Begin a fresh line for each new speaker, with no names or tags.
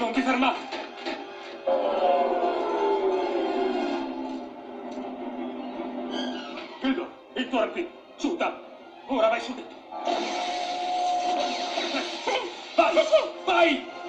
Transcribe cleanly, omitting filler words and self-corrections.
Non ti fermare! Hildur, il tuo rampino! Su, da! Ora vai su di! Vai! Vai!